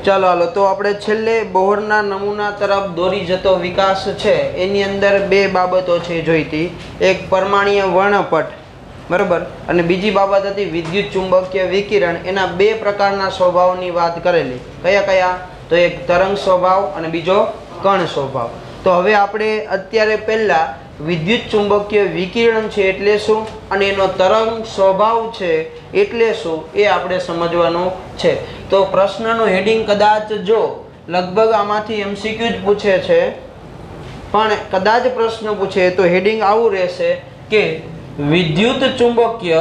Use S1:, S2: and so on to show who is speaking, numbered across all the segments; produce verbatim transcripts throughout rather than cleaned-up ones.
S1: ચાલો હાલો તો આપણે છેલ્લે બોહરના નમૂના તરફ દોરી જતો વિકાસ છે એની અંદર બે બાબતો છે જોઈતી, એક પરમાણ્વીય વર્ણપટ બરાબર અને બીજી બાબત હતી વિદ્યુત ચુંબકીય વિકિરણ. એના બે પ્રકારના સ્વભાવની વાત કરેલી. કયા કયા? તો એક તરંગ સ્વભાવ અને બીજો કણ સ્વભાવ. તો હવે આપણે અત્યારે પહેલા વિદ્યુત ચુંબકીય વિકિરણ છે એટલે શું અને એનો તરંગ સ્વભાવ છે એટલે શું એ આપણે સમજવાનું છે. તો પ્રશ્નનું હેડિંગ કદાચ જો લગભગ આમાંથી એમસીક્યુ જ પૂછે છે, પણ કદાચ પ્રશ્ન પૂછે તો હેડિંગ આવું રહેશે કે વિદ્યુત ચુંબકીય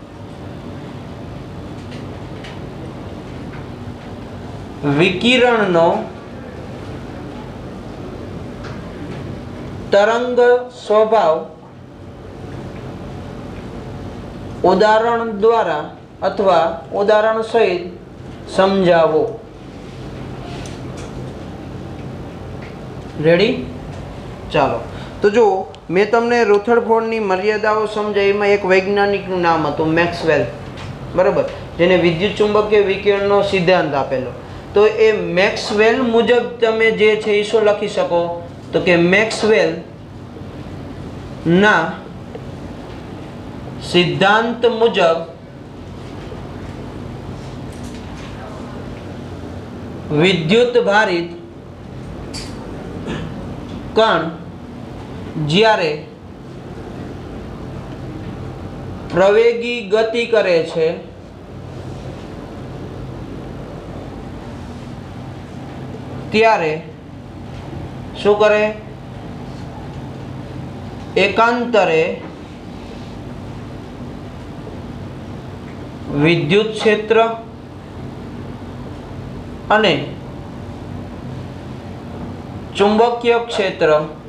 S1: વિકિરણનો તરંગ સ્વભાવ ઉદાહરણ દ્વારા અથવા ઉદાહરણ સહિત સમજાવો. રેડી? ચાલો તો જો મેં તમને રુથરફોર્ડની મર્યાદાઓ સમજાવી. એમાં એક વૈજ્ઞાનિકનું નામ હતું મેક્સવેલ બરાબર, જેને વિદ્યુત ચુંબકીય વિકિરણનો સિદ્ધાંત આપેલો. તો એ મેક્સવેલ મુજબ તમે જે છે એ શું લખી શકો તો કે મેક્સવેલ ના સિદ્ધાંત મુજબ વિદ્યુત ભારિત કણ જ્યારે પ્રવેગી ગતિ કરે છે ત્યારે શું કરે? એકાંતરે વિદ્યુત ક્ષેત્ર અને ચુંબકીય ક્ષેત્ર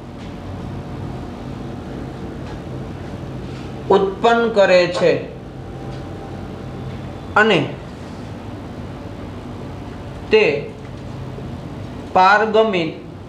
S1: ઉત્પન્ન કરે છે અને તે પારગમિત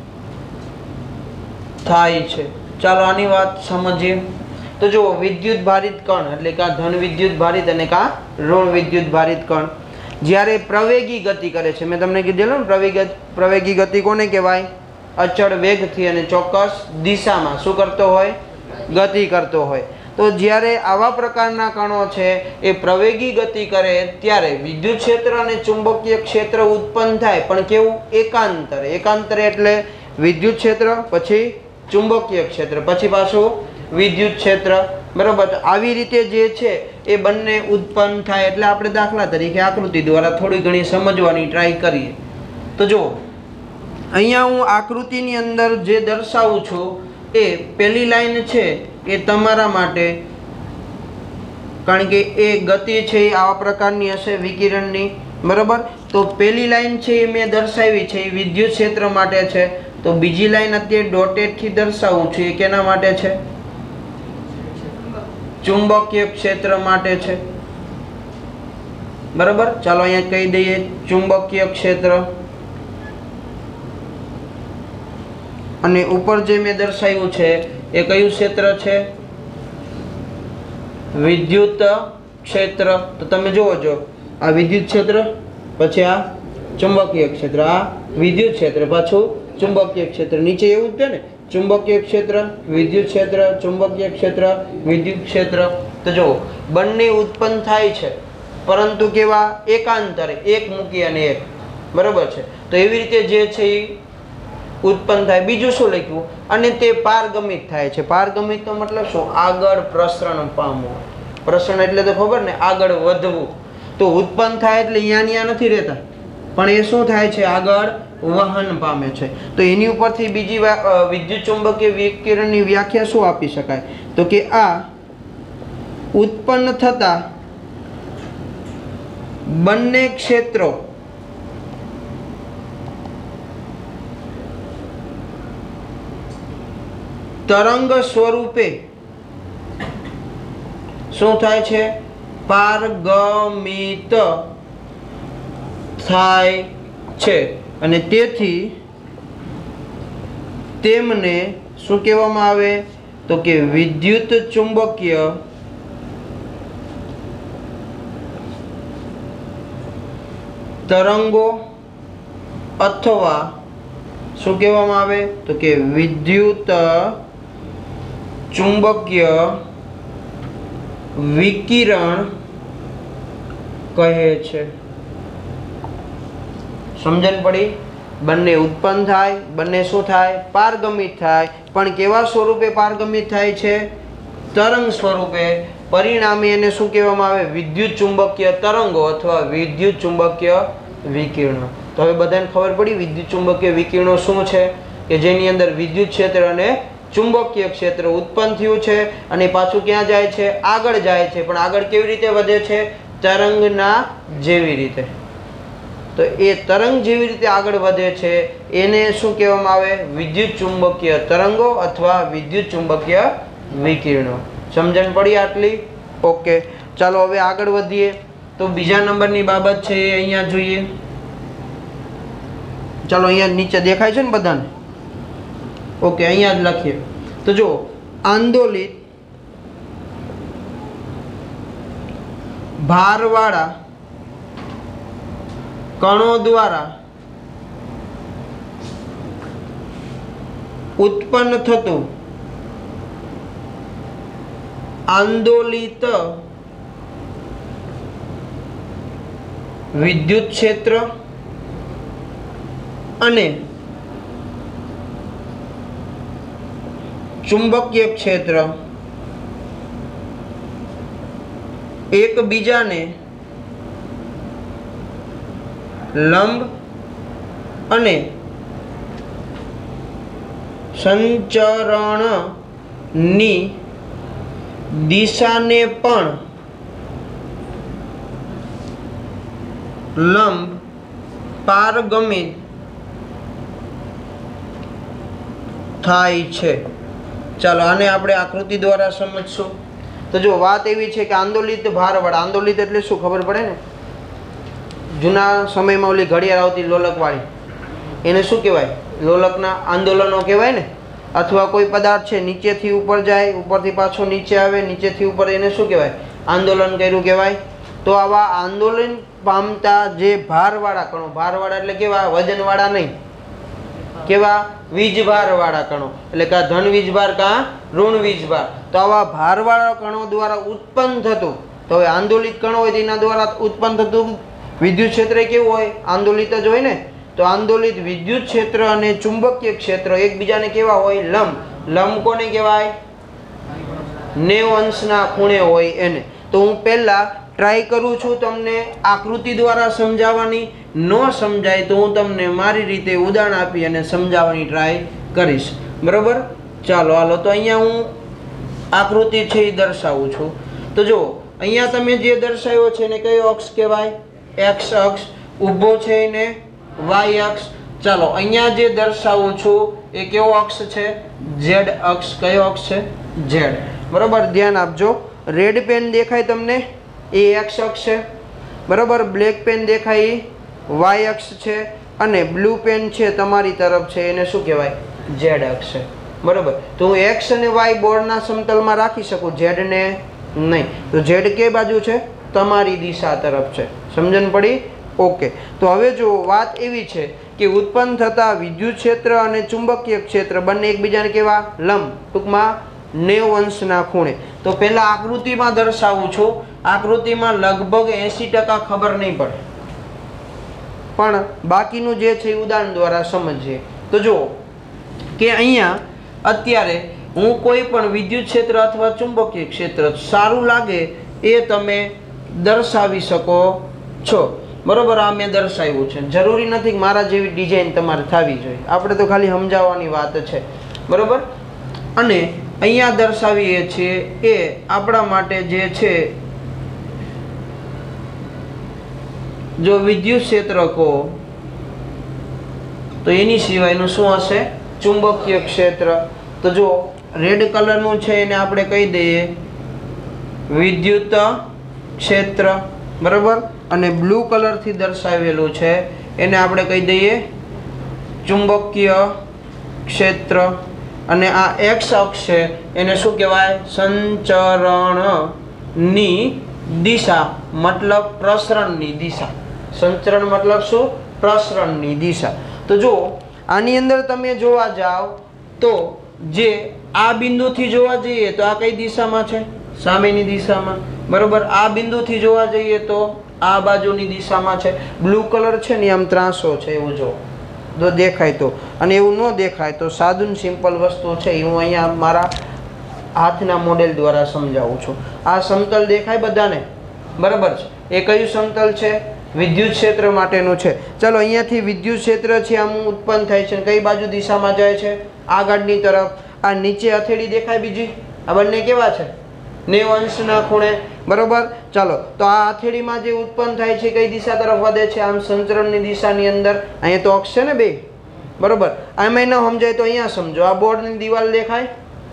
S1: થાય છે. ચાલો આની વાત સમજીએ. તો જુઓ વિદ્યુત ભારિત કણ એટલે કે ધન વિદ્યુત ભારિત અને કા ઋણ વિદ્યુત ભારિત કણ જ્યારે પ્રવેગી ગતિ કરે છે, મેં તમને કીધેલું ને પ્રવેગી પ્રવેગી ગતિ કોને કહેવાય? અચળ વેગથી અને ચોક્કસ દિશામાં શું કરતો હોય? ગતિ કરતો હોય. તો જ્યારે આવા પ્રકારના કણો છે એ પ્રવેગી ગતિ કરે ત્યારે વિદ્યુત ક્ષેત્ર અને ચુંબકીય ક્ષેત્ર ઉત્પન્ન થાય, પણ કેવું? એકાંતરે. એકાંતરે એટલે વિદ્યુત ક્ષેત્ર પછી ચુંબકીય ક્ષેત્ર પછી પાછું વિદ્યુત ક્ષેત્ર બરાબર. આવી રીતે જે છે એ બંને ઉત્પન્ન થાય. એટલે આપણે દાખલા તરીકે આકૃતિ દ્વારા થોડી ઘણી સમજવાની ટ્રાય કરીએ. તો જો અહીંયા હું આકૃતિની અંદર જે દર્શાવું છું એ પહેલી લાઈન છે એ તમારા માટે, કારણ કે એ ગતિ છે એ આવા પ્રકારની હશે વિકિરણની બરાબર. તો પહેલી લાઈન છે એ મેં દર્શાવી છે એ વિદ્યુત ક્ષેત્ર માટે છે. તો બીજી લાઈન અત્યારે ડોટેડ થી દર્શાવું છું એ કેના માટે છે? ચુંબકીય ક્ષેત્ર માટે છે બરાબર. ચાલો અહીંયા કહી દઈએ ચુંબકીય ક્ષેત્ર, અને ઉપર જે મેં દર્શાવ્યું છે એ કયું ક્ષેત્ર છે? વિદ્યુત ક્ષેત્ર. તો તમે જુઓ છો આ વિદ્યુત ક્ષેત્ર પછી આ ચુંબકીય ક્ષેત્ર, આ વિદ્યુત ક્ષેત્ર પાછું ચુંબકીય ક્ષેત્ર. નીચે એવું જ છે ને, ચુંબકીય ક્ષેત્ર વિદ્યુત ક્ષેત્ર ચુંબકીય ક્ષેત્ર વિદ્યુત ક્ષેત્ર. તો જુઓ બંને ઉત્પન્ન થાય છે પરંતુ કેવા? એકાંતરે, એક મૂકી અને એક બરાબર છે. તો એવી રીતે જે છે એ ઉત્પન્ન થાય. બીજું શું લખ્યું? અને તે પારગમિત થાય છે. પારગમિત નો મતલબ શું? આગળ પ્રસરણ પામવું. પ્રસરણ એટલે તો ખબર ને, આગળ વધવું. તો ઉત્પન્ન થાય એટલે અહીંયા ત્યાં નથી રહેતા, પણ એ શું થાય છે? આગળ વહન પામે છે. તો એની ઉપરથી બીજી વિદ્યુત ચુંબકીય વિકિરણની વ્યાખ્યા શું આપી શકાય? તો કે આ ઉત્પન્ન થતા બંને ક્ષેત્રો તરંગ સ્વરૂપે શું થાય છે? પારગમિત થાય છે. અને તેથી તેમને શું કહેવામાં આવે? તો કે વિદ્યુત ચુંબકીય તરંગો अथवा શું કહેવામાં આવે તો કે વિદ્યુત ચુંબકીય વિકિરણ કહે છે। સમજણ પડી? બંને ઉત્પન્ન થાય, બંને શું થાય? પારગમિત થાય, પણ કેવા સ્વરૂપે પારગમિત થાય છે? તરંગ સ્વરૂપે। પરિણામે એને શું કહેવામાં આવે? વિદ્યુત ચુંબકીય તરંગો અથવા વિદ્યુત ચુંબકીય વિકિરણો। તો હવે બધાને ખબર પડી વિદ્યુત ચુંબકીય વિકિરણો શું છે કે જેની અંદર વિદ્યુત ક્ષેત્ર અને ચુંબકીય ક્ષેત્ર ઉત્પન્ન થયું છે અને પાછું ક્યાં જાય છે? આગળ જાય છે। પણ આગળ કેવી રીતે વધે છે? તરંગના જેવી રીતે। તો એ તરંગ જેવી રીતે આગળ વધે છે એને શું કહેવામાં આવે? વિદ્યુત ચુંબકીય તરંગો અથવા વિદ્યુત ચુંબકીય વિકિરણો। સમજણ પડી આટલી? ઓકે, ચાલો હવે આગળ વધીએ। તો બીજા નંબરની બાબત છે એ અહીંયા જોઈએ। ચાલો અહીંયા નીચે દેખાય છે ને બધાને? ઓકે, અહીંયા જ લખીએ। તો જો આંદોલિત ભારવાળા કણો દ્વારા ઉત્પન્ન થતું આંદોલિત વિદ્યુત ક્ષેત્ર અને ચુંબકીય ક્ષેત્ર એકબીજાને લંબ અને સંચરણની દિશાને પણ લંબ પારગમિત થાય છે। ચાલો આને આપણે આકૃતિ દ્વારા સમજશું। તો જો વાત એવી છે કે આંદોલિત ભારવાળા, આંદોલિત એટલે શું ખબર પડે ને? જૂના સમયમાં ઓલી ઘડિયાળ આવતી લોલકવાળી, એને શું કહેવાય? લોલકના આંદોલનો કહેવાય ને। અથવા કોઈ પદાર્થ છે નીચેથી ઉપર જાય, ઉપરથી પાછો નીચે આવે, નીચેથી ઉપર, એને શું કહેવાય? આંદોલન કર્યું કહેવાય। તો આવા આંદોલન પામતા જે ભારવાળા કણો, ભારવાળા એટલે કેવા? વજનવાળા નહીં, કેવા? વીજભારવાળા કણો, એટલે કા ધન વીજભાર કા ઋણ વીજભાર। તો આવા ભારવાળા કણો દ્વારા ઉત્પન્ન થતું, તો હવે આંદોલિત કણો હોય તેના દ્વારા ઉત્પન્ન થતું વિદ્યુત ક્ષેત્ર કેવું હોય? આંદોલિત જ હોય ને। તો આંદોલિત વિદ્યુત ક્ષેત્ર અને ચુંબકીય ક્ષેત્ર એકબીજાને કેવા હોય? લંબ। લંબ કોને કહેવાય? નેવ અંશના ખૂણે હોય એને। તો હું પહેલા ટ્રાય કરું છું તમને આકૃતિ દ્વારા સમજાવવાની, ન સમજાય તો હું તમને મારી રીતે ઉદાહરણ આપી અને સમજાવવાની ટ્રાય કરીશ, બરોબર? ચાલો હાલો, તો અહીંયા હું આકૃતિ છે એ દર્શાવું છું। તો જો અહીંયા તમે જે દર્શાવ્યો છે એને કયો અક્ષ કહેવાય? એક્સ અક્ષ। ઊભો છે એને વાય અક્ષ। ચાલો અહીંયા જે દર્શાવું છું એ કેવો અક્ષ છે? ઝેડ અક્ષ। કયો અક્ષ છે? ઝેડ, બરોબર? ધ્યાન આપજો। રેડ પેન દેખાય તમને? એ એક્સ અક્ષ છે, બરોબર? બ્લેક પેન દેખાય વાય અક્ષ છે અને બ્લુ પેન છે તમારી તરફ છે એને શું કહેવાય? ઝેડ અક્ષ છે, બરોબર? તો હું એક્સ અને વાય બોર્ડના સમતલમાં રાખી શકું, ઝેડ ને નહીં। તો ઝેડ કે બાજુ છે? તમારી દિશા તરફ છે। સમજણ પડી? ઓકે, તો હવે જો વાત એવી છે કે ઉત્પન્ન થતા વિદ્યુત ક્ષેત્ર અને ચુંબકીય ક્ષેત્ર બંને એકબીજાને કેવા? લંબ, ટૂંકમાં નેવ અંશના ખૂણે। તો પહેલા આકૃતિમાં દર્શાવું છું। આકૃતિમાં લગભગ એંસી ટકા ખબર નહીં પડે, પણ બાકીનું જે છે એ ઉદાહરણ દ્વારા સમજીએ। તો જો કે અહીંયા અત્યારે હું કોઈ પણ વિદ્યુત ક્ષેત્ર અથવા ચુંબકીય ક્ષેત્ર સારું લાગે એ તમે દર્શાવી શકો છો, બરોબર? આ મેં દર્શાવ્યું છે, જરૂરી નથી કે મારા જેવી ડિઝાઇન તમારે થવી જોઈએ, આપણે તો ખાલી સમજાવવાની વાત છે, બરોબર? અને અહીંયા દર્શાવીએ છીએ એ આપણા માટે જે છે, જો વિદ્યુત ક્ષેત્ર કહો તો એની સિવાયનું શું હશે? ચુંબકીય ક્ષેત્ર। તો જો રેડ કલરનું છે એને આપણે કહી દઈએ વિદ્યુત ક્ષેત્ર, બરાબર? અને બ્લુ કલરથી દર્શાવેલું છે એને આપણે કહી દઈએ ચુંબકીય ક્ષેત્ર। અને આ એક્સ અક્ષ છે એને શું કહેવાય? સંચરણની દિશા, મતલબ પ્રસરણની દિશા। સંચરણ મતલબ શું? પ્રસરણની દિશા। તો જો આની અંદર તમે જોવા જાઓ તો જે આ બિંદુથી જોવા જઈએ તો આ કઈ દિશામાં છે? સામેની દિશામાં, બરોબર. આ બિંદુથી જોવા જઈએ તો આ બાજુની દિશામાં છે. બ્લુ કલર છે ને આમ ત્રાસો છે એવું જો તો દેખાય તો, અને એવું ન દેખાય તો સાદું સિમ્પલ વસ્તુ છે એ હું અહીંયા મારા હાથના મોડેલ દ્વારા સમજાવું છું. આ સમતલ દેખાય બધાને, બરાબર છે. એ કયું સમતલ છે? વિદ્યુત ક્ષેત્ર માટેનું છે. ચલો અહીંયાથી વિદ્યુત ક્ષેત્ર છે આમ ઉત્પન્ન થાય છે, કઈ બાજુ દિશામાં જાય છે? આગળની તરફ. આ નીચે હથેળી દેખાય બીજી, આ બંને કેવા છે? નેવ અંશના ખૂણે, બરોબર. ચાલો તો આ હથેળીમાં જે ઉત્પન્ન થાય છે કઈ દિશા તરફ વધે છે? આમ સંચરણની દિશાની અંદર. અહીંયા તો અક્ષ છે ને બે, બરોબર. આમાં ન સમજાય તો અહીંયા સમજો. આ બોર્ડની દિવાલ દેખાય,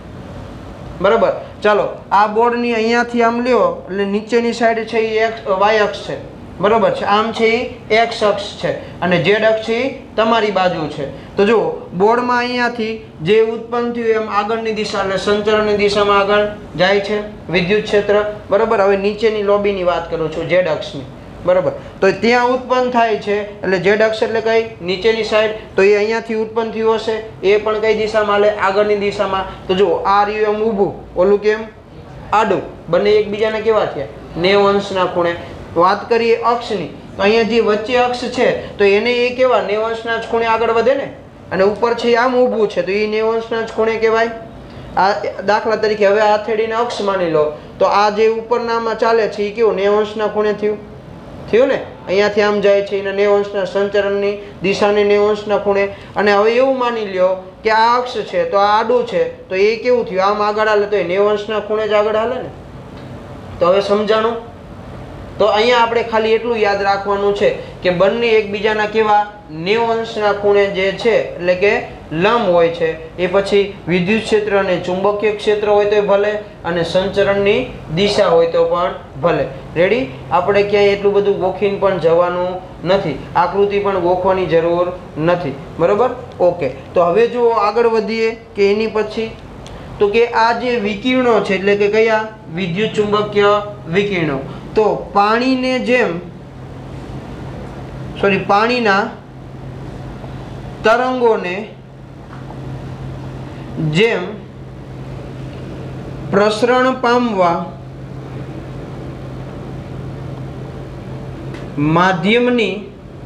S1: બરોબર. ચાલો આ બોર્ડની અહીંયાથી આમ લ્યો એટલે નીચેની સાઈડ છે એ એક્સ વાય અક્ષ છે, બરોબર છે. આમ છે એ એક્સ અક્ષ છે અને ઝેડ અક્ષ છે તમારી બાજુ છે. તો જુઓ બોર્ડમાં અહીંયાથી જે ઉત્પન્ન થયું એમ આગળની દિશા એટલે સંચરણની દિશામાં આગળ જાય છે વિદ્યુત ક્ષેત્ર, બરોબર. હવે નીચેની લોબીની વાત કરું છું, ઝેડ અક્ષની, બરોબર. તો ત્યાં ઉત્પન્ન થાય છે એટલે ઝેડ અક્ષ એટલે કઈ? નીચેની સાઈડ. તો એ અહીંયાથી ઉત્પન્ન થયું હશે, એ પણ કઈ દિશામાં હાલે? આગળની દિશામાં. તો જુઓ આ રહ્યું એમ ઊભું, ઓલું કેમ આડું, બંને એકબીજાને કેવા થયા? નેવ અંશના ખૂણે. વાત કરીએ અક્ષની તો અહીંયા જે વચ્ચે અક્ષ છે તો એને એ કેવા? નેવ અંશના જ ખૂણે આગળ વધે ને, અને ઉપર છે આમ ઊભું છે તો એ નેવ અંશના જ ખૂણે કહેવાય. આ દાખલા તરીકે હવે આ હથેળીને અક્ષ માની લો તો આ જે ઉપરનામાં ચાલે છે એ કેવું? નેવ અંશના ખૂણે થયું થયું ને. અહીંયાથી આમ જાય છે એના નેવ અંશના સંચરણની દિશાની નેવ અંશના ખૂણે. અને હવે એવું માની લ્યો કે આ અક્ષ છે તો આ આડું છે તો એ કેવું થયું? આમ આગળ હાલે તો એ નેવ અંશના ખૂણે જ આગળ હાલે ને. તો હવે સમજાણું? તો અહીંયા આપણે ખાલી એટલું યાદ રાખવાનું છે કે બંને એકબીજાના કેવા? નેવ અંશના ખૂણે જે છે એટલે કે લંબ હોય છે. એ પછી વિદ્યુત ક્ષેત્ર અને ચુંબકીય ક્ષેત્ર હોય તો ભલે, અને સંચરણની દિશા હોય તો પણ ભલે. રેડી? આપણે ક્યાંય એટલું બધું ગોખીને પણ જવાનું નથી, આકૃતિ પણ ગોખવાની જરૂર નથી, બરોબર. ઓકે. તો હવે જો આગળ વધીએ કે એની પછી તો કે આ જે વિકિરણો છે એટલે કે કયા? વિદ્યુત ચુંબકીય વિકિરણો. તો પાણીને જેમ સોરી પાણીના તરંગોને જેમ પ્રસરણ પામવા માધ્યમની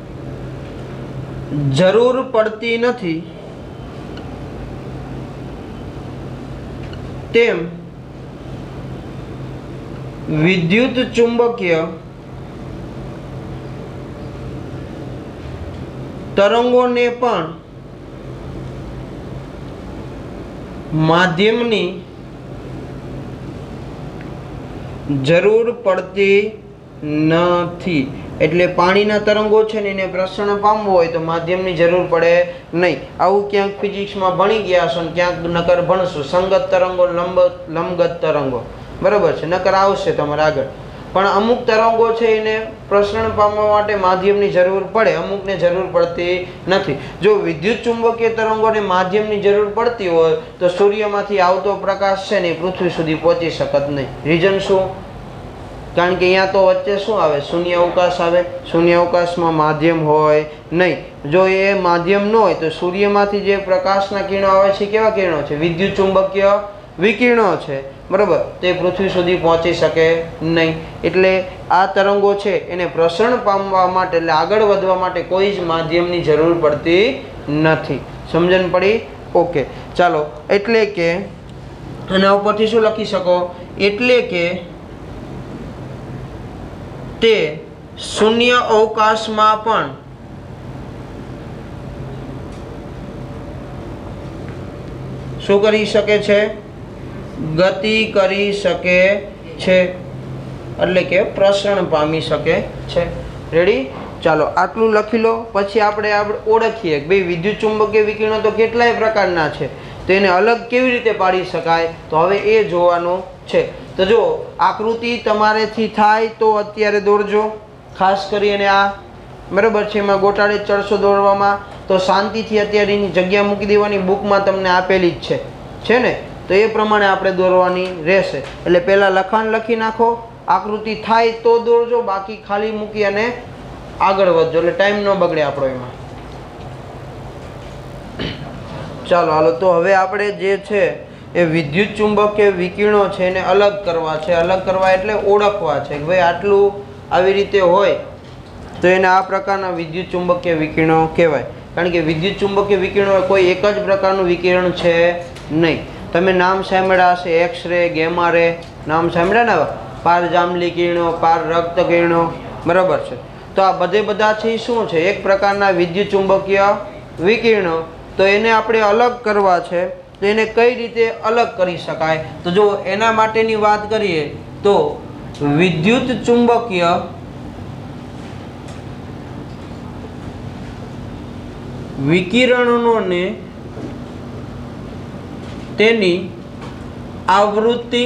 S1: જરૂર પડતી નથી તેમ વિદ્યુત ચુંબકીય તરંગોને પણ માધ્યમની જરૂર પડતી નથી. એટલે પાણીના તરંગો છે ને એને પ્રસરણ પામવું હોય તો માધ્યમની જરૂર પડે નહીં. આવું ક્યાંક ફિઝિક્સમાં ભણી ગયા છો ને ક્યાંક નકર ભણશું. સંગત તરંગો, લંબ લંબગત તરંગો, બરાબર છે, નકર આવશે તમારે આગળ. પણ અમુક તરંગો છે એને પ્રસરણ પામવા માટે માધ્યમની જરૂર પડે, અમુકને જરૂર પડતી નથી. જો વિદ્યુત ચુંબકીય તરંગોને માધ્યમની જરૂર પડતી હોય તો સૂર્યમાંથી આવતો પ્રકાશ છે ને પૃથ્વી સુધી પહોંચી શકત નહીં. રીઝન શું? કારણ કે અહીંયા તો વચ્ચે શું આવે? શૂન્ય અવકાશ આવે. શૂન્ય અવકાશમાં માધ્યમ હોય નહીં. જો એ માધ્યમ ન હોય તો સૂર્યમાંથી જે પ્રકાશના કિરણો આવે છે કેવા કિરણો છે? વિદ્યુત ચુંબકીય વિકિરણો છે, બરાબર. તે પૃથ્વી સુધી પહોંચી શકે નહીં. એટલે આ તરંગો છે એને પ્રસરણ પામવા માટે એટલે આગળ વધવા માટે કોઈ જ માધ્યમની જરૂર પડતી નથી. સમજણ પડી? ઓકે. ચાલો, એટલે કે આના ઉપરથી શું લખી શકો? એટલે કે તે શૂન્ય અવકાશમાં પણ શું કરી શકે છે? ગતિ કરી શકે છે, એટલે કે પ્રસરણ પામી શકે છે. રેડી? ચાલો આટલું લખી લો. પછી આપણે આપણે ઓળખીએ કે ભાઈ વિદ્યુત ચુંબકીય વિકિરણો તો કેટલાય પ્રકારના છે, તો એને અલગ કેવી રીતે પાડી શકાય? તો હવે એ જોવાનું છે. તો જો આકૃતિ તમારેથી થાય તો અત્યારે દોરજો, ખાસ કરીને આ, બરાબર છે. એમાં ગોટાળે ચડશો દોરવામાં તો શાંતિથી અત્યારે એની જગ્યા મૂકી દેવાની. બુકમાં તમને આપેલી જ છે છે ને? તો એ પ્રમાણે આપણે દોરવાની રહેશે. એટલે પહેલાં લખાણ લખી નાખો, આકૃતિ થાય તો દોરજો, બાકી ખાલી મૂકી અને આગળ વધજો એટલે ટાઈમ ન બગડે આપણો એમાં. ચાલો હાલો, તો હવે આપણે જે છે એ વિદ્યુત ચુંબકીય વિકિરણો છે એને અલગ કરવા છે. અલગ કરવા એટલે ઓળખવા છે કે ભાઈ આટલું આવી રીતે હોય તો એને આ પ્રકારના વિદ્યુત ચુંબકીય વિકિરણો કહેવાય. કારણ કે વિદ્યુત ચુંબકીય વિકિરણો કોઈ એક જ પ્રકારનું વિકિરણ છે નહીં. તમે નામ સાંભળ્યા હશે, એક્સ રે, ગેમા રે, નામ સાંભળ્યા ને, પારજાંબલી કિરણો, પાર રક્ત કિરણો, બરાબર છે. તો આ બધે બધા છે શું છે? એક પ્રકારના વિદ્યુત ચુંબકીય વિકિરણો. તો એને આપણે અલગ કરવા છે. તો એને કઈ રીતે અલગ કરી શકાય? તો જો એના માટેની વાત કરીએ તો વિદ્યુત ચુંબકીય વિકિરણોને તેની આવૃત્તિ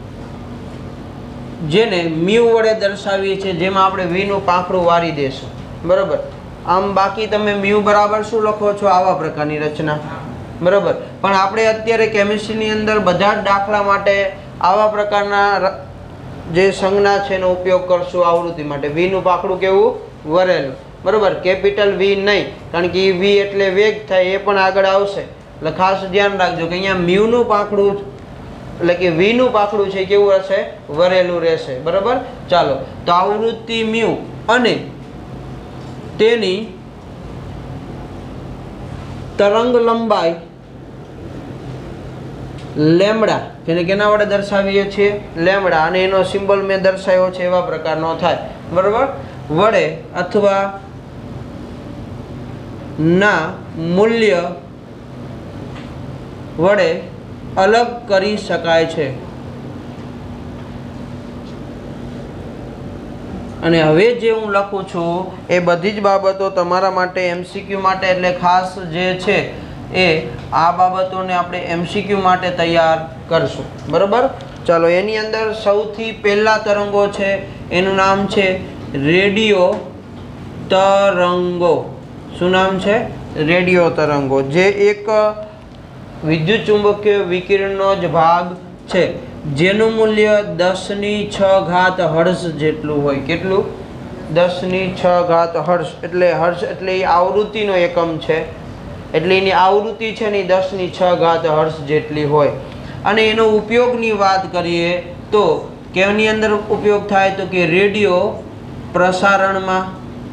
S1: જેને મ્યુ વડે દર્શાવીએ છીએ, જેમાં આપણે વી નું પાંખડું વારી દેશું, બરાબર. આમ બાકી તમે મ્યુ બરાબર શું લખો છો? આવા પ્રકારની રચના, બરાબર. પણ આપણે અત્યારે કેમિસ્ટ્રીની અંદર બધા જ દાખલા માટે આવા પ્રકારના જે સંજ્ઞા છે એનો ઉપયોગ કરશું આવૃત્તિ માટે. વી નું પાંખડું કેવું? વરેલું, બરાબર. કેપિટલ વી નહીં, કારણ કે વી એટલે વેગ થાય, એ પણ આગળ આવશે. એટલે ખાસ ધ્યાન રાખજો કે અહીંયા મ્યુ નું પાંખડું એટલે કે વી નું પાંખડું છે કેવું હશે? વરેલું રહેશે, બરાબર. ચાલો, તો આવૃત્તિ મ્યુ અને તેની તરંગ લંબાઈ લેમ્બડા, જેને કેના વડે દર્શાવીએ છીએ? લેમ્બડા. અને એનો સિમ્બોલ મેં દર્શાવ્યો છે એવા પ્રકારનો થાય, બરાબર. વડે અથવા ના મૂલ્ય વડે અલગ કરી શકાય છે. અને હવે જે હું લખું છું એ બધી જ બાબતો તમારા માટે એમસીક્યુ માટે, એટલે ખાસ જે છે એ આ બાબતોને આપણે એમસીક્યુ માટે તૈયાર કરશું, બરાબર. ચાલો, એની અંદર સૌથી પહેલા તરંગો છે એનું નામ છે રેડિયો તરંગો. શું નામ છે? રેડિયો તરંગો, જે એક વિદ્યુત ચુંબકીય વિકિરણનો જ ભાગ છે, જેનું મૂલ્ય દસ ની છ ઘાત હર્ષ જેટલું હોય. કેટલું? દસ ની છ ઘાત હર્ષ. એટલે હર્ષ એટલે એ આવૃત્તિનો એકમ છે, એટલે એની આવૃત્તિ છે ને દસ ની છ ઘાત હર્ષ જેટલી હોય. અને એનો ઉપયોગની વાત કરીએ તો કેની અંદર ઉપયોગ થાય? તો કે રેડિયો પ્રસારણમાં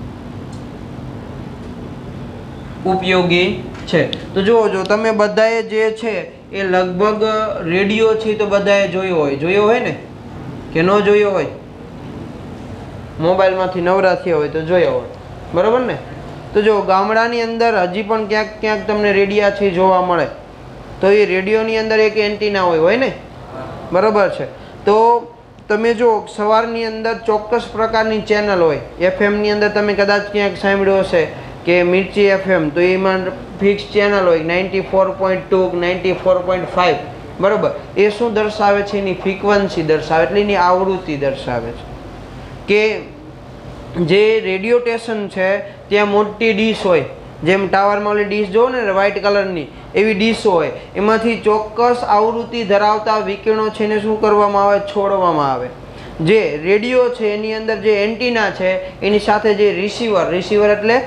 S1: ઉપયોગી છે. તો જુઓ, જો તમે બધાએ જે છે એ લગભગ રેડિયો છે તો બધાએ જોયો હોય. જોયો હોય ને કે ન જોયો હોય? મોબાઈલમાંથી નવરા થયા હોય તો જોયો હોય, બરાબર ને. તો જો ગામડાની અંદર હજી પણ ક્યાંક ક્યાંક તમને રેડિયા છે જોવા મળે. તો એ રેડિયોની અંદર એક એન્ટીના હોય હોય ને, બરાબર છે. તો તમે જો સવારની અંદર ચોક્કસ પ્રકારની ચેનલ હોય. એફએમની અંદર તમે કદાચ ક્યાંક સાંભળ્યું હશે કે મિર્ચી એફએમ, તો એમાં ફિક્સ ચેનલ હોય ninety four point two, ninety four point five, બરાબર. એ શું દર્શાવે છે? એની ફ્રીક્વન્સી દર્શાવે, એટલે એની આવૃત્તિ દર્શાવે છે. કે જે રેડિયો સ્ટેશન છે ત્યાં મોટી ડીશ હોય, જેમ ટાવરમાં ઓલી ડીશ જોવો ને વ્હાઇટ કલરની, એવી ડીશો હોય. એમાંથી ચોક્કસ આવૃત્તિ ધરાવતા વિકિરણો છે એને શું કરવામાં આવે? છોડવામાં આવે. જે રેડિયો છે એની અંદર જે એન્ટીના છે એની સાથે જે રિસીવર, રિસીવર એટલે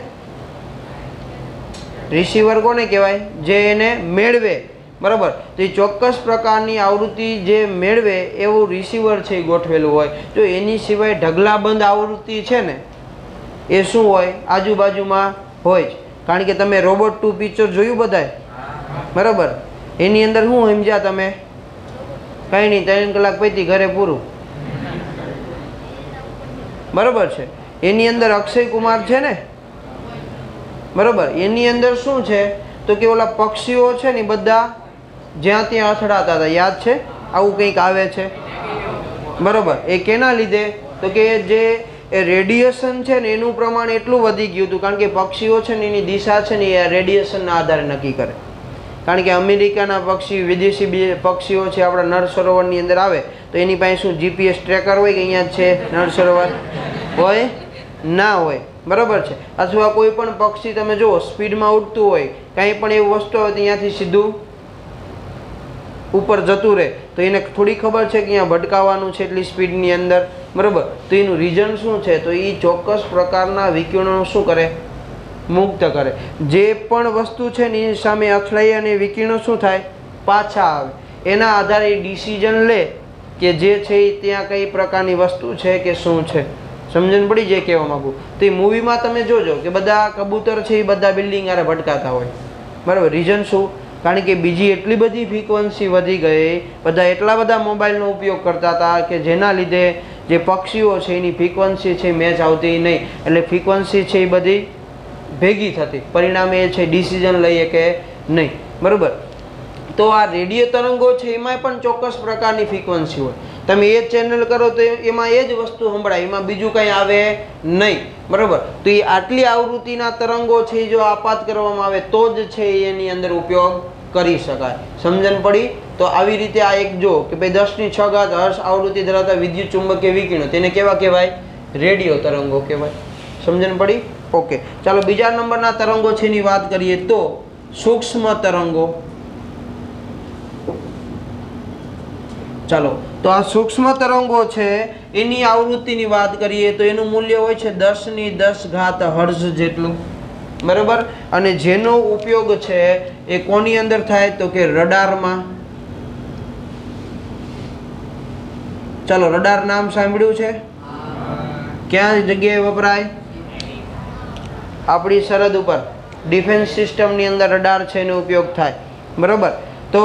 S1: રિસીવર કોને કહેવાય? જે એને મેળવે, બરાબર. તો એ ચોક્કસ પ્રકારની આવૃત્તિ જે મેળવે એવું રિસીવર છે એ ગોઠવેલું હોય. જો એની સિવાય ઢગલાબંધ આવૃત્તિ છે ને એ શું હોય? આજુબાજુમાં હોય જ. કારણ કે તમે રોબોટ ટુ પિક્ચર જોયું બધાય, બરાબર. એની અંદર શું સમજ્યા તમે? કંઈ નહીં, ત્રણ કલાક પછી ઘરે પૂરું, બરાબર છે. એની અંદર અક્ષય કુમાર છે ને, બરાબર. એની અંદર શું છે તો કે ઓલા પક્ષીઓ છે ને બધા જ્યાં ત્યાં અથડાતા હતા, યાદ છે? આવું કંઈક આવે છે, બરાબર. એ કેના લીધે? તો કે જે રેડિયેશન છે ને એનું પ્રમાણ એટલું વધી ગયું હતું. કારણ કે પક્ષીઓ છે ને એની દિશા છે ને એ રેડિયેશનના આધારે નક્કી કરે. કારણ કે અમેરિકાના પક્ષી, વિદેશી પક્ષીઓ છે આપણા નળ સરોવરની અંદર આવે તો એની પાસે શું જીપીએસ ટ્રેકર હોય કે અહીંયા જ છે નળ સરોવર? હોય ના હોય, બરાબર છે. અથવા કોઈ પણ પક્ષી તમે જુઓ સ્પીડમાં ઉડતું હોય, કાંઈ પણ એવું વસ્તુ હોય તો અહીંયાથી સીધું ઉપર જતું રહે, તો એને થોડી ખબર છે કે અહીંયા ભટકાવાનું છે એટલી સ્પીડની અંદર, બરાબર. તો એનું રીઝન શું છે? તો એ ચોક્કસ પ્રકારના વિકિરણો શું કરે? મુક્ત કરે. જે પણ વસ્તુ છે ને એની સામે અથડાઈ અને વિકિરણો શું થાય? પાછા આવે. એના આધારે ડિસિઝન લે કે જે છે એ ત્યાં કઈ પ્રકારની વસ્તુ છે કે શું છે. સમજણ પડી જે કહેવા માંગુ? તો એ મૂવીમાં તમે જોજો કે બધા કબૂતર છે એ બધા બિલ્ડિંગ આરે ભટકાતા હોય, બરાબર. રીઝન શું? કારણ કે બીજી એટલી બધી ફ્રીક્વન્સી વધી ગઈ, બધા એટલા બધા મોબાઈલનો ઉપયોગ કરતા હતા કે જેના લીધે જે પક્ષીઓ છે એની ફ્રીક્વન્સી છે મેચ આવતી નહીં, એટલે ફ્રીક્વન્સી છે એ બધી ભેગી થતી, પરિણામે એ છે ડિસિઝન લઈએ કે નહીં, બરાબર. તો આ રેડિયો તરંગો છે એમાં પણ ચોક્કસ પ્રકારની ફ્રીક્વન્સી હોય. તમે એ ચેનલ કરો તો એમાં એ જ વસ્તુ સંભળાય, એમાં બીજું કંઈ આવે નહીં, બરાબર. તો એ આટલી આવૃત્તિના તરંગો છે જો આપાત કરવામાં આવે તો જ છે એની અંદર ઉપયોગ કરી શકાય. સમજણ પડી? તો આવી રીતે આ એક જો કે ભાઈ દસની છ ઘાત હર્ષ આવૃત્તિ ધરાવતા વિદ્યુત ચુંબકીય વિકિરણો, તેને કેવા કહેવાય? રેડિયો તરંગો કહેવાય. સમજણ પડી? ઓકે, ચાલો બીજા નંબરના તરંગો છે એની વાત કરીએ તો સૂક્ષ્મ તરંગો. ચાલો, તો આ સૂક્ષ્મ તરંગો છે એની આવૃત્તિની વાત કરીએ તો એનું મૂલ્ય હોય છે દસ ની દસ ઘાત હર્ટ્ઝ જેટલું, બરાબર. અને જેનો ઉપયોગ છે એ કોની અંદર થાય તો કે રડારમાં. ચાલો, રડાર નામ સાંભળ્યું છે? ક્યાં જગ્યાએ વપરાય? આપણી સરહદ ઉપર ડિફેન્સ સિસ્ટમની અંદર રડાર છે એનો ઉપયોગ થાય, બરાબર. તો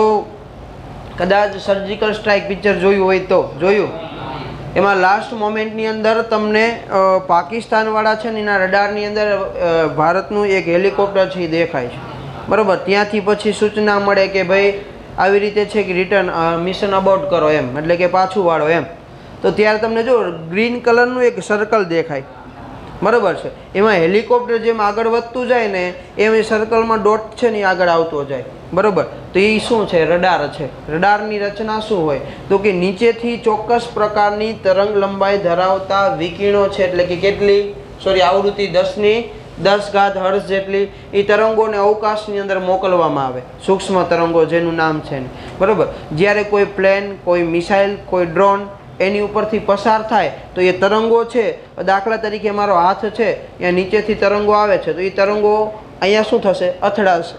S1: કદાચ સર્જિકલ સ્ટ્રાઇક પિક્ચર જોયું હોય તો જોયું, એમાં લાસ્ટ મોમેન્ટની અંદર તમને પાકિસ્તાનવાળા છે ને એના રડારની અંદર ભારતનું એક હેલિકોપ્ટર છે એ દેખાય છે, બરાબર. ત્યાંથી પછી સૂચના મળે કે ભાઈ આવી રીતે છે કે રિટર્ન મિશન અબોર્ટ કરો એમ, એટલે કે પાછું વાળો એમ. તો ત્યારે તમને જો ગ્રીન કલરનું એક સર્કલ દેખાય, બરાબર છે. એમાં હેલિકોપ્ટર જેમ આગળ વધતું જાય ને એમ એ સર્કલમાં ડોટ છે ને આગળ આવતો જાય, બરાબર. તો એ શું છે? રડાર છે. રડારની રચના શું હોય તો કે નીચેથી ચોક્કસ પ્રકારની તરંગ લંબાઈ ધરાવતા વિકિરણો છે, એટલે કે કેટલી સોરી આવૃત્તિ દસની દસ ઘાત હર્ટ્ઝ જેટલી એ તરંગોને અવકાશની અંદર મોકલવામાં આવે, સૂક્ષ્મ તરંગો જેનું નામ છે ને, બરાબર. જ્યારે કોઈ પ્લેન, કોઈ મિસાઇલ, કોઈ ડ્રોન એની ઉપરથી પસાર થાય તો એ તરંગો છે, દાખલા તરીકે મારો હાથ છે ત્યાં નીચેથી તરંગો આવે છે તો એ તરંગો અહીંયા શું થશે? અથડાશે,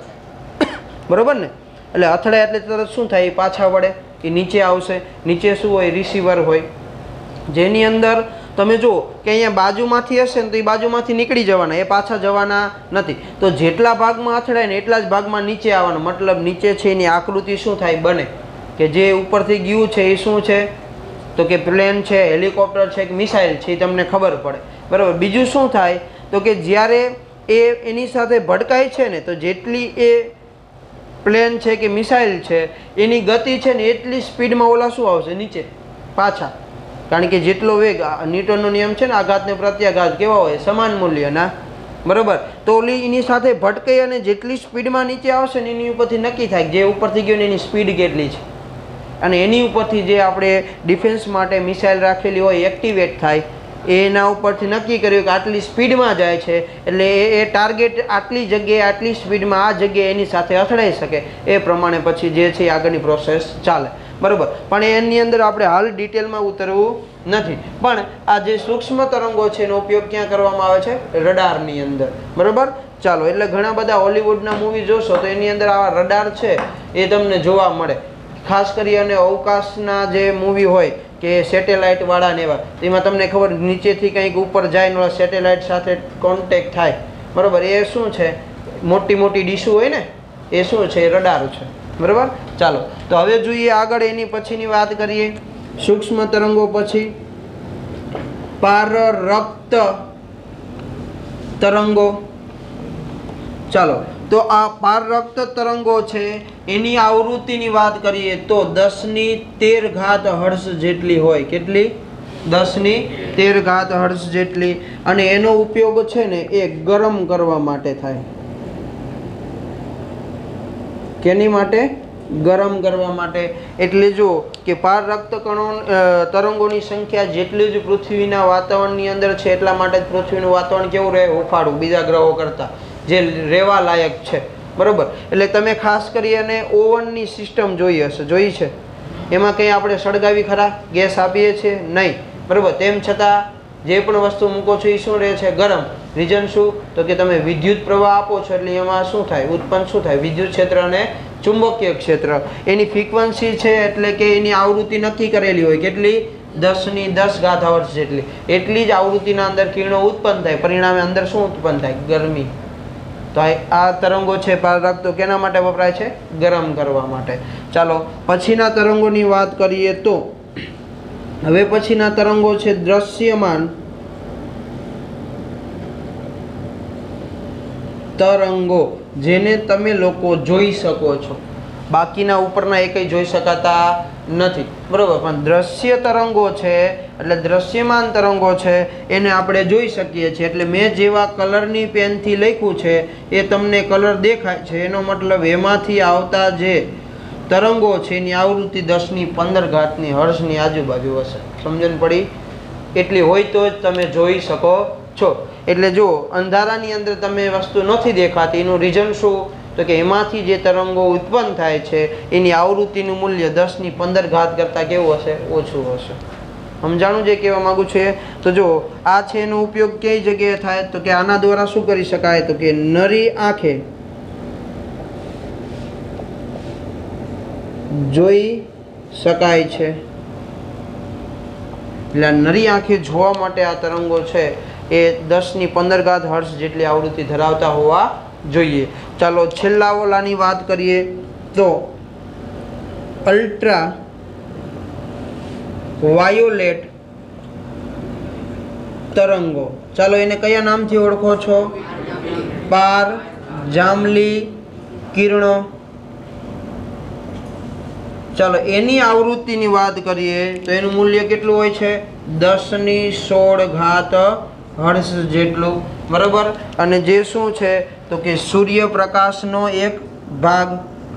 S1: બરાબર ને. એટલે અથડાય એટલે તરત શું થાય? એ પાછા વળે, એ નીચે આવશે. નીચે શું હોય? રિસીવર હોય, જેની અંદર તમે જુઓ કે અહીંયા બાજુમાંથી હશે ને તો એ બાજુમાંથી નીકળી જવાના, એ પાછા જવાના નથી. તો જેટલા ભાગમાં અથડાય ને એટલા જ ભાગમાં નીચે આવવાનું, મતલબ નીચે છે એની આકૃતિ શું થાય? બને. કે જે ઉપરથી ગયું છે એ શું છે તો કે પ્લેન છે, હેલિકોપ્ટર છે કે મિસાઇલ છે, એ તમને ખબર પડે, બરાબર. બીજું શું થાય તો કે જ્યારે એ એની સાથે ભટકાય છે ને તો જેટલી એ પ્લેન છે કે મિસાઇલ છે એની ગતિ છે ને એટલી સ્પીડમાં ઓલા શું આવશે? નીચે પાછા. કારણ કે જેટલો વેગ, ન્યૂટનનો નિયમ છે ને આઘાત ને પ્રત્યાઘાત કેવા હોય? સમાન મૂલ્યના, બરાબર. તો ઓલી એની સાથે ભટકાઈ અને જેટલી સ્પીડમાં નીચે આવશે ને એની ઉપરથી નક્કી થાય જે ઉપરથી ગયો ને એની સ્પીડ કેટલી છે, અને એની ઉપરથી જે આપણે ડિફેન્સ માટે મિસાઇલ રાખેલી હોય એક્ટિવેટ થાય, એના ઉપરથી નક્કી કર્યું કે આટલી સ્પીડમાં જાય છે એટલે એ ટાર્ગેટ આટલી જગ્યાએ આટલી સ્પીડમાં આ જગ્યાએ એની સાથે અથડાઈ શકે, એ પ્રમાણે પછી જે છે આગળની પ્રોસેસ ચાલે, બરાબર. પણ એની અંદર આપણે હાલ ડિટેલમાં ઉતરવું નથી. પણ આ જે સૂક્ષ્મ તરંગો છે એનો ઉપયોગ ક્યાં કરવામાં આવે છે? રડારની અંદર, બરાબર. ચાલો, એટલે ઘણા બધા હોલિવૂડના મૂવી જોશો તો એની અંદર આવા રડાર છે એ તમને જોવા મળે. ખાસ કરી અને અવકાશના જે મૂવી હોય કે સેટેલાઇટ વાળા ને એવા, એમાં તમને ખબર નીચેથી કંઈક ઉપર જાય ને સેટેલાઇટ સાથે કોન્ટેક્ટ થાય, બરાબર. એ શું છે? મોટી મોટી ડીશો હોય ને એ શું છે? રડાર છે, બરાબર. ચાલો, તો હવે જોઈએ આગળ એની પછીની વાત કરીએ. સૂક્ષ્મ તરંગો પછી પારરક્ત તરંગો. ચાલો, તો આ પારરક્ત તરંગો છે એની આવૃત્તિની વાત કરીએ તો દસની તેર ઘાત હર્ટ્ઝ જેટલી હોય. કેટલી? દસની તેર ઘાત હર્ટ્ઝ જેટલી. અને એનો ઉપયોગ છે ને એ ગરમ કરવા માટે થાય. કેની માટે? ગરમ કરવા માટે. એટલે જો કે પારરક્ત કણો તરંગોની સંખ્યા જેટલી જ પૃથ્વીના વાતાવરણની અંદર છે એટલા માટે જ પૃથ્વીનું વાતાવરણ કેવું રહે? હુંફાળું, બીજા ગ્રહો કરતાં જે રહેવા લાયક છે, બરાબર. એટલે તમે ખાસ કરી અને ઓવનની સિસ્ટમ જોઈ હશે, જોઈ છે? એમાં કંઈ આપણે સળગાવી ખરા? ગેસ આપીએ છીએ નહીં, બરાબર. તેમ છતાં જે પણ વસ્તુ મૂકો છો એ શું રહે છે? ગરમ. રીઝન શું? તો કે તમે વિદ્યુત પ્રવાહ આપો છો એટલે એમાં શું થાય? ઉત્પન્ન શું થાય? વિદ્યુત ક્ષેત્ર અને ચુંબકીય ક્ષેત્ર. એની ફ્રીક્વન્સી છે એટલે કે એની આવૃત્તિ નક્કી કરેલી હોય. કેટલી? દસ ની દસ ઘાત હર્ટ્ઝ જેટલી. એટલી જ આવૃત્તિના અંદર કિરણો ઉત્પન્ન થાય. પરિણામે અંદર શું ઉત્પન્ન થાય? ગરમી. તો આ તરંગો છે પારક તો કેના માટે વપરાય છે? ગરમ કરવા માટે. ચાલો પછીના તરંગોની વાત કરીએ તો હવે પછીના તરંગો છે દ્રશ્યમાન તરંગો, જેને તમે લોકો જોઈ શકો છો. બાકીના ઉપરના એકેય જોઈ શકાતા નથી, બરોબર. પણ દ્રશ્ય તરંગો છે એટલે દ્રશ્યમાન તરંગો છે એને આપણે જોઈ શકીએ છીએ. એટલે મેં જેવા કલરની પેનથી લખ્યું છે એ તમને કલર દેખાય છે, એનો મતલબ એમાંથી આવતા જે તરંગો છે એની આવૃત્તિ દસ ની પંદર ઘાતની હર્ષની આજુબાજુ હશે. સમજણ પડી? એટલી હોય તો જ તમે જોઈ શકો છો. એટલે જો અંધારાની અંદર તમે વસ્તુ નથી દેખાતી, એનું રીઝન શું? તો કે એમાંથી જે તરંગો ઉત્પન્ન થાય છે એની આવૃત્તિનું મૂલ્ય દસ ની પંદર ઘાત કરતાં કેવું હશે? ઓછું હશે. સમજાણું જે કહેવા માંગુ છે? તો જો આ છે એનો ઉપયોગ કઈ જગ્યાએ થાય? તો કે આના દ્વારા શું કરી શકાય? તો કે નરી આંખે જોઈ શકાય છે. એટલે નરી આંખે જોવા માટે આ તરંગો છે એ દસ ની પંદર ઘાત હર્ટ્ઝ જેટલી આવૃત્તિ ધરાવતા હોવા જોઈએ. ચાલો છેલ્લા ઓલાની વાત કરીએ તો અલ્ટ્રા વાયોલેટ તરંગો. ચાલો એને કયા નામથી ઓળખો છો? પાર જાંબલી કિરણો. ચાલો એની આવૃત્તિની વાત કરીએ તો એનું મૂલ્ય કેટલું હોય છે? દસ ની સોળ ઘાત હર્ટ્ઝ જેટલું, બરાબર. અને જે શું છે તો કે સૂર્યપ્રકાશનો એક ભાગ.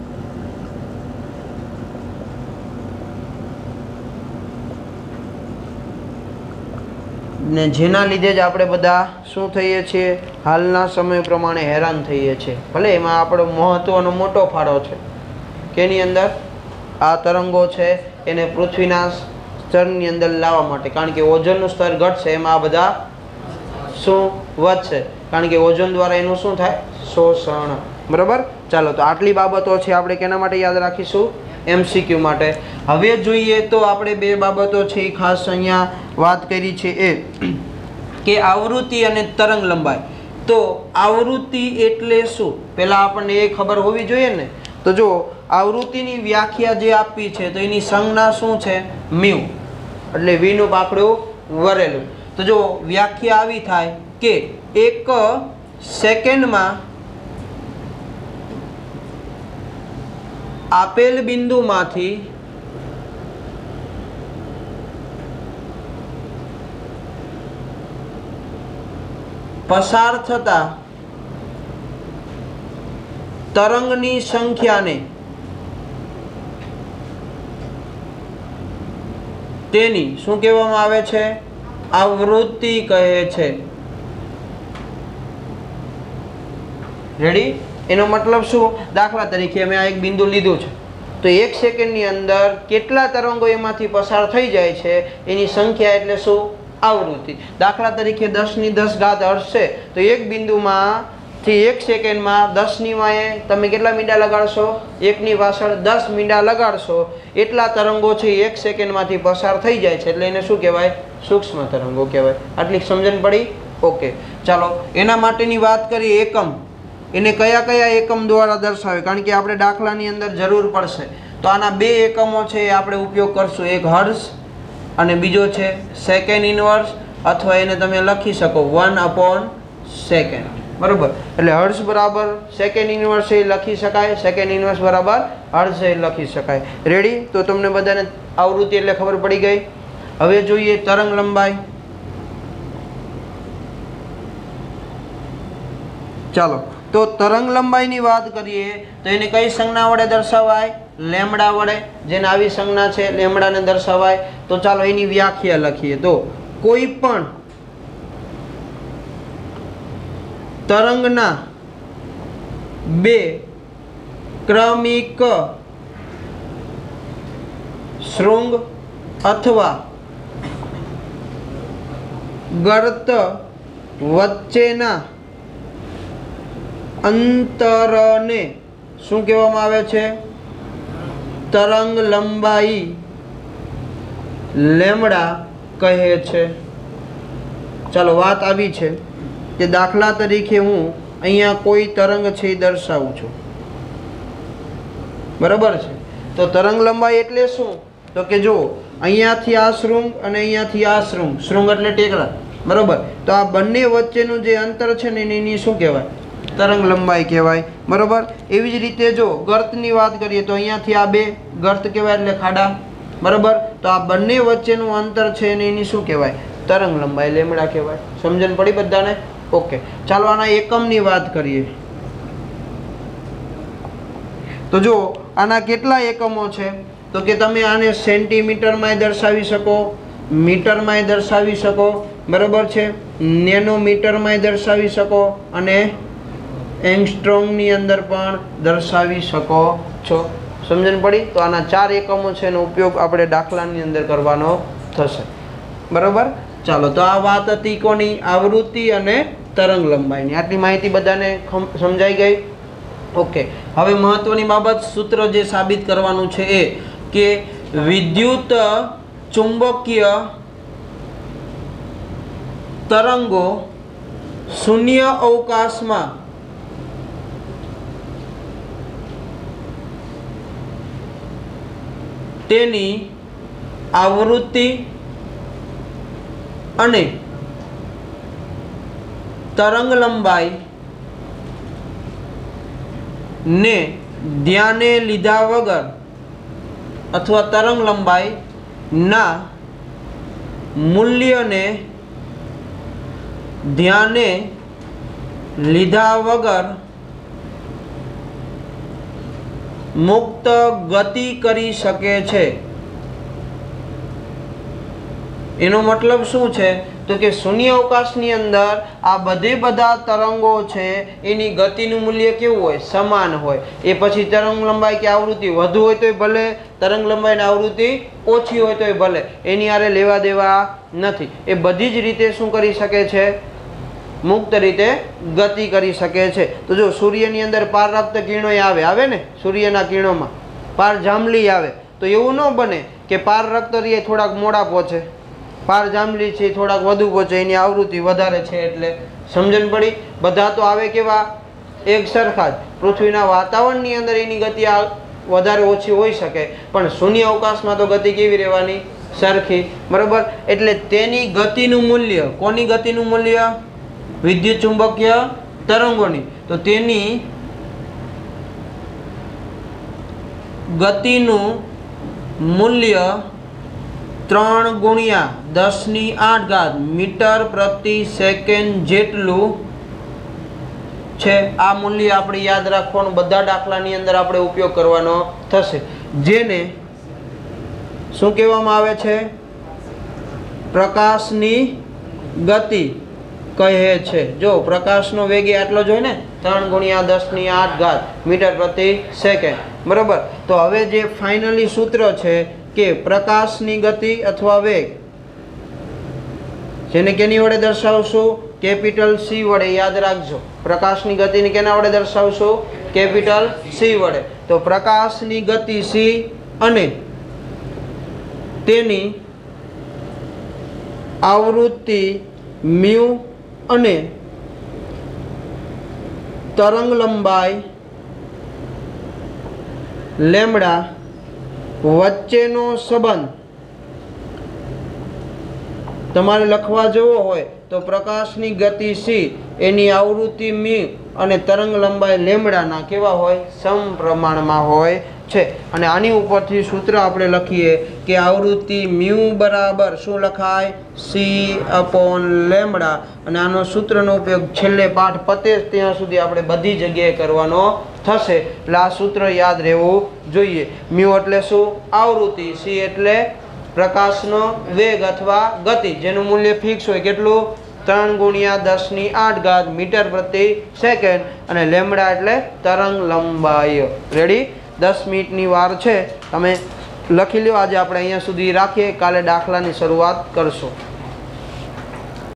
S1: ને જેના લીધે જ આપણે બધા શું થઈએ છીએ? હાલના સમય પ્રમાણે હેરાન થઈએ છીએ. ભલે એમાં આપણો મહત્વનો મોટો ફાળો છે. કેની અંદર? આ તરંગો છે એને પૃથ્વીના સ્તરની અંદર લાવવા માટે. કારણ કે ઓઝોનનું સ્તર ઘટશે એમાં આ બધા શું વધશે? કારણ કે ઓઝોન દ્વારા એનું શું થાય? શોષણ, બરાબર. ચાલો તો આટલી બાબતો છે આપણે કેના માટે યાદ રાખીશું? એમસીક્યુ માટે. હવે જોઈએ તો આપણે બે બાબતો છે એ ખાસ અહીંયા વાત કરી છે એ કે આવૃત્તિ અને તરંગ લંબાઈ. તો આવૃત્તિ એટલે શું? પહેલા આપણને એ ખબર હોવી જોઈએ ને. તો જો આવૃત્તિની વ્યાખ્યા જે આપી છે તો એની સંજ્ઞા શું છે? મ્યુ. એટલે વી નું પાકડું વરેલું. તો જો વ્યાખ્યા આવી થાય કે એક સેકન્ડમાં આપેલ બિંદુમાંથી પસાર થતા તરંગની સંખ્યાને તેની શું કહેવામાં આવે છે? આવૃત્તિ કહે છે. રેડી? એનો મતલબ શું? દાખલા તરીકે મેં આ એક બિંદુ લીધું છે તો એક સેકન્ડની અંદર કેટલા તરંગો એમાંથી પસાર થઈ જાય છે એની સંખ્યા એટલે શું? આવૃત્તિ. દાખલા તરીકે દસ ની દસ ઘાત હર્ટ્ઝ છે તો એક બિંદુમાં થી એક સેકન્ડમાં દસ ની વાંહે તમે કેટલા મીંડા લગાડશો? એકની પાછળ દસ મીંડા લગાડશો એટલા તરંગો છે એક સેકન્ડમાંથી પસાર થઈ જાય છે. એટલે એને શું કહેવાય? સૂક્ષ્મ તરંગો કહેવાય. આટલી સમજણ પડી? ઓકે. ચાલો એના માટેની વાત કરીએ એકમ. એને કયા કયા એકમ દ્વારા દર્શાવે? કારણ કે આપણે દાખલાની અંદર જરૂર પડશે. તો આના બે એકમો છે એ આપણે ઉપયોગ કરશું. એક હર્ટ્ઝ અને બીજો છે સેકન્ડ ઇનવર્સ, અથવા એને તમે લખી શકો વન અપોન સેકન્ડ, બરોબર. એટલે હર્ટ્ઝ બરાબર સેકન્ડ ઇનવર્સ એ લખી શકાય, સેકન્ડ ઇનવર્સ બરાબર હર્ટ્ઝ એ લખી શકાય. રેડી? તો તમને બધાને આવૃત્તિ એટલે ખબર પડી ગઈ. હવે જોઈએ તરંગ લંબાઈ. ચાલો તો તરંગ લંબાઈની વાત કરીએ તો એને કઈ સંજ્ઞા વડે દર્શાવાય? લેમ્બડા વડે. જેને આવી સંજ્ઞા છે લેમ્બડાને દર્શાવાય. તો ચાલો એની વ્યાખ્યા લખીએ. તો કોઈ પણ તરંગના બે ક્રમિક શૃંગ અથવા ગર્ત વચ્ચેના અંતરને શું કહેવામાં આવે છે? તરંગ લંબાઈ લેમડા કહે છે. ચાલો વાત આવી છે કે દાખલા તરીકે હું અહીંયા કોઈ તરંગ છે એ દર્શાવું છું, બરાબર છે? તો તરંગ લંબાઈ એટલે શું? તો કે જો અહીંયાથી આ શૃંગ અને અહીંયાથી આ શૃંગ, શૃંગ એટલે ટેકરા, બરાબર? તો આ બંને વચ્ચેનું જે અંતર છે ને એની શું કહેવાય? તરંગ લંબાઈ કહેવાય, બરાબર? એવી જ રીતે જો ગર્તની વાત કરીએ તો અહીંયાથી આ બે ગર્ત કહેવાય એટલે ખાડા, બરાબર? તો આ બંને વચ્ચેનું અંતર છે ને એની શું કહેવાય? તરંગ લંબાઈ લેમડા કહેવાય. સમજણ પડી બધાને? ઓકે, ચાલો આના એકમની વાત કરીએ. તો જો આના કેટલા એકમો છે? તો કે તમે આને સેન્ટીમીટરમાં દર્શાવી શકો, મીટરમાં દર્શાવી શકો, બરાબર છે? નેનોમીટરમાં દર્શાવી શકો અને એંગસ્ટ્રોમની અંદર પણ દર્શાવી શકો છો. સમજણ પડી? તો આના ચાર એકમો છે એનો ઉપયોગ આપણે દાખલાની અંદર કરવાનો થશે, બરાબર? ચાલો, તો આ વાત હતી કોની? આવૃત્તિ અને તરંગ લંબાઈની. આટલી માહિતી બધાને સમજાઈ ગઈ? ઓકે, હવે મહત્વની બાબત, સૂત્ર જે સાબિત કરવાનું છે એ કે વિદ્યુત ચુંબકીય તરંગો શૂન્ય અવકાશમાં તેની આવૃત્તિ અને તરંગ લંબાઈ ને ધ્યાને લીધા વગર અથવા તરંગ લંબાઈ ના મૂલ્યને ધ્યાને લીધા વગર મુક્ત ગતિ કરી શકે છે. એનો મતલબ શું છે? તો કે શૂન્ય અવકાશની અંદર આ બધે બધા તરંગો છે એની ગતિનું મૂલ્ય કેવું હોય? સમાન હોય. એ પછી તરંગ લંબાઈ કે આવૃત્તિ વધુ હોય તોય ભલે, તરંગ લંબાઈ ને આવૃત્તિ ઓછી હોય તોય ભલે, એની હારે લેવા દેવા નથી. એ બધી જ રીતે શું કરી શકે છે? મુક્ત રીતે ગતિ કરી શકે છે. તો જો સૂર્યની અંદર પારરક્ત કિરણો આવે આવે ને, સૂર્યના કિરણોમાં પાર જાંબલી આવે, તો એવું ન બને કે પારરક્ત રે થોડાક મોડા પહોંચે, પાર જાંબલી છે થોડાક વધુ પહોંચે, એની આવૃત્તિ વધારે છે એટલે. સમજણ પડી? બધા તો આવે કેવા? એક સરખા જ. પૃથ્વીના વાતાવરણની અંદર એની ગતિ વધારે ઓછી હોઈ શકે, પણ શૂન્ય અવકાશમાં તો ગતિ કેવી રહેવાની? સરખી, બરાબર? એટલે તેની ગતિનું મૂલ્ય, કોની ગતિનું મૂલ્ય? વિદ્યુત ચુંબકીય તરંગોની. તો તેની ગતિનું મૂલ્ય ત્રણ ગુણ્યા દસની આઠ ઘાત મીટર પ્રતિ સેકન્ડ જેટલું છે. આ મૂલ્ય આપણે યાદ રાખવાનું, બધા દાખલાની અંદર આપણે ઉપયોગ કરવાનો થશે. જેને શું કહેવામાં આવે છે? પ્રકાશની ગતિ કહે છે. જો પ્રકાશનો વેગ આટલો જ હોય ને, ત્રણ ગુણ્યા દસની આઠ ઘાત મીટર પ્રતિ સેકન્ડ, બરાબર? તો હવે જે ફાઇનલી સૂત્ર છે કે પ્રકાશની ગતિ અથવા વેગ, જેને કેની વડે દર્શાવશું? કેપિટલ સી વડે. યાદ રાખજો, પ્રકાશની ગતિને કેના વડે દર્શાવશું? કેપિટલ સી વડે. તો પ્રકાશની ગતિ સી અને તેની આવૃત્તિ મ્યુ અને તરંગ લંબાઈ લેમડા વચ્ચેનો સંબંધ તમારે લખવા જેવો હોય તો પ્રકાશની ગતિ સી, એની આવૃત્તિ મ્યુ અને તરંગ લંબાઈ લેમડાના કેવા હોય? સમપ્રમાણમાં હોય છે. અને આની ઉપરથી સૂત્ર આપણે લખીએ કે આવૃત્તિ મ્યુ બરાબર શું લખાય? C upon lambda. અને આનો સૂત્રનો ઉપયોગ છેલ્લે પાઠ પતે ત્યાં સુધી આપણે બધી જગ્યાએ કરવાનો થશે. એટલે આ સૂત્ર યાદ રહેવું જોઈએ. મ્યુ એટલે શું? આવૃત્તિ. સી એટલે પ્રકાશનો વેગ અથવા ગતિ, જેનું મૂલ્ય ફિક્સ હોય. કેટલું? ત્રણ ગુણ્યા દસની આઠ ઘાત મીટર પ્રતિ સેકન્ડ. અને લેમડા એટલે તરંગ લંબાઈ. રેડી? દસ મિનિટની વાર છે, તમે લખી લો. આજે આપણે અહીંયા સુધી રાખીએ, કાલે દાખલાની શરૂઆત કરશો.